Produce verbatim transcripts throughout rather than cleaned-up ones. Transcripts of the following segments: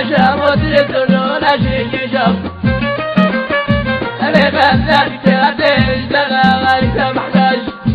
شاموت يدلون شي شاف اللي بذلك تهديش دغا غايت محتاج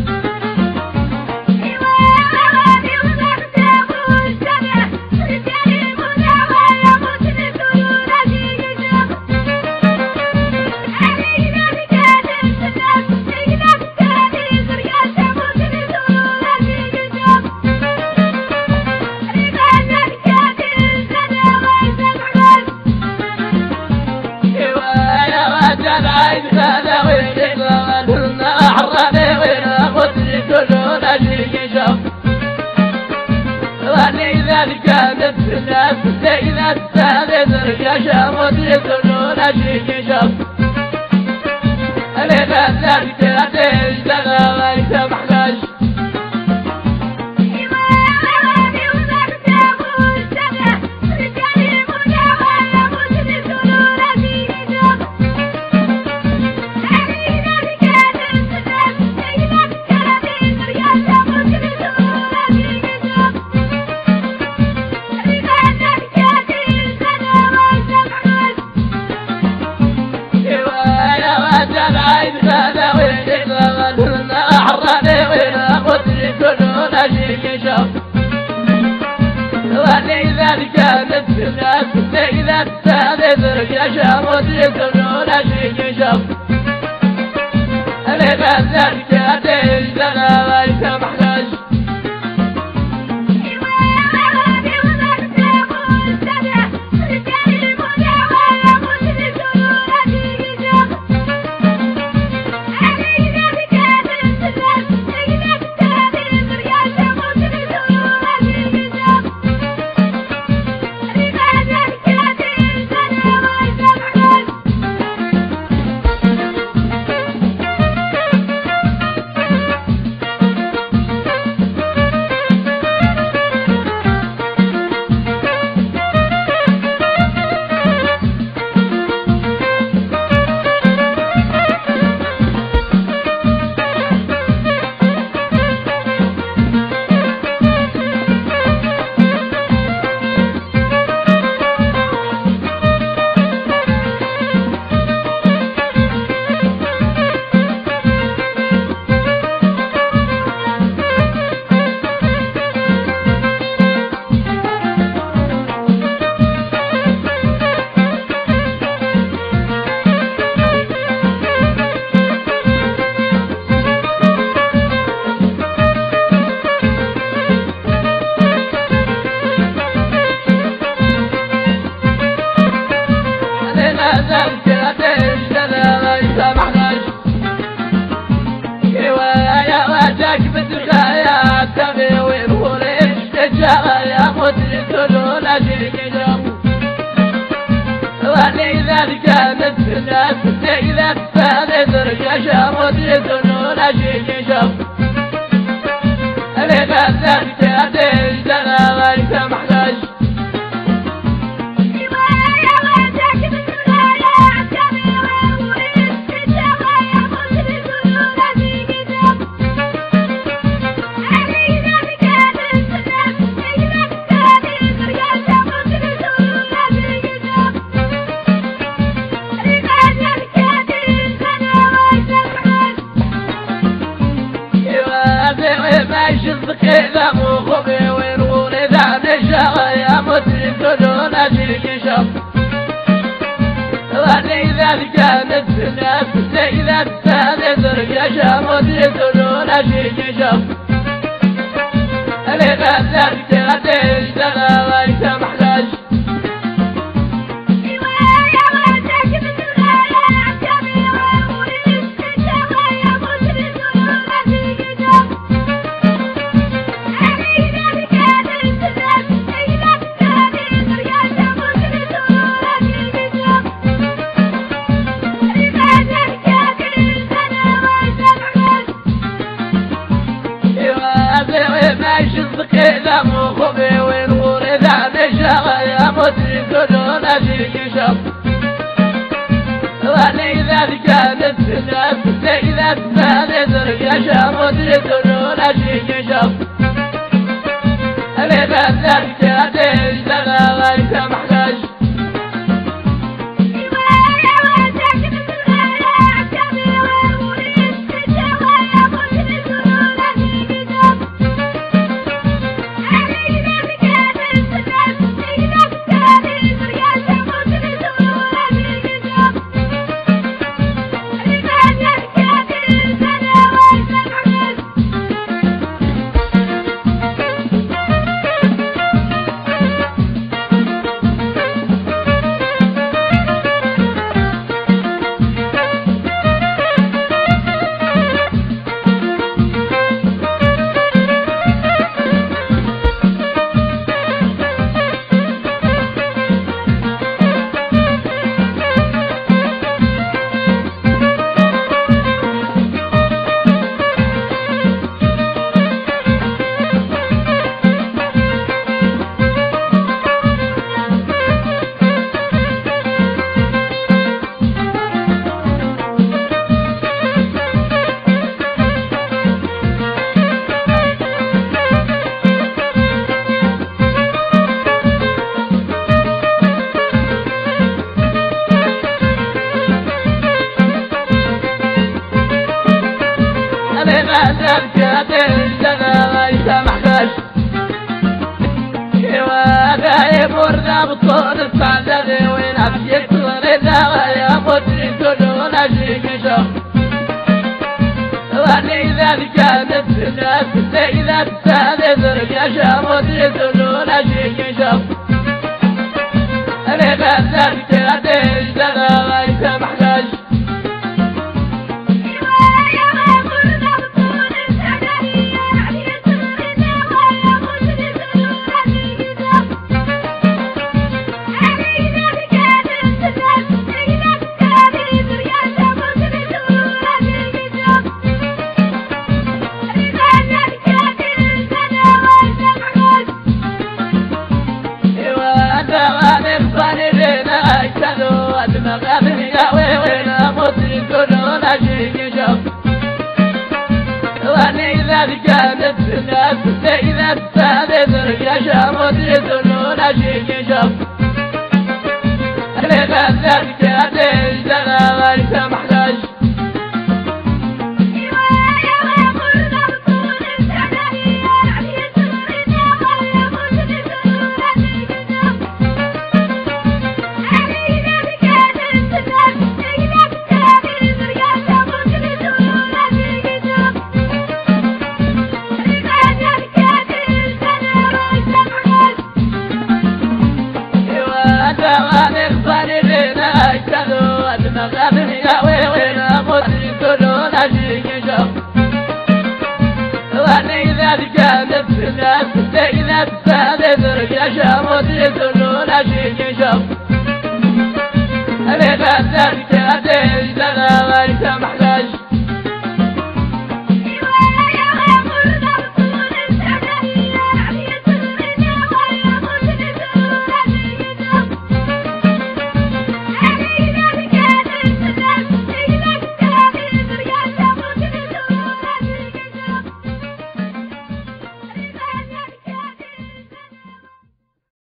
كانت الناس إذا تستهدر يا شاموت يدلون شي شاف اللي بذلك تهديش دغا غايت محتاج كانت الناس إذا تستهدر يا شاموت يدلون شي شاف اللي بذلك تهديش دغا غايت محتاج كانت الناس إذا تستهدر يا شاموت يدلون شي شاف اللي بذلك تهديش دغا غايت محتاج إذا مو خبي وينقول إذا نشا يا مدري يدلون شي شاف إذا كانت الناس إذا تستهدر يا شاموت يدلون شي شاف اللي بذلك تهديش دغا غايت محتاج إذا مو خبي وينقول إذا نشا يا مدري يدلون شي شاف إذا كانت الناس إذا تستهدر يا شاموت يدلون شي شاف اللي بذلك تهديش دغا غايت محتاج غزال كاتل سنة يسامحكش وهذا مرنا بطول الصعدة وين عبيت ورنا يا مدري كلون أجيك شوف واني إذا كانت الناس إذا تساند رجع مدري كلون أجيك شوف أنا غزال كاتل سنة يسامحكش كانت الناس إذا تساند رجع مدري كلون أجيك شوف أنا غزال كاتل سنة يسامحكش كانت الناس إذا تساند رجع مدري كلون أجيك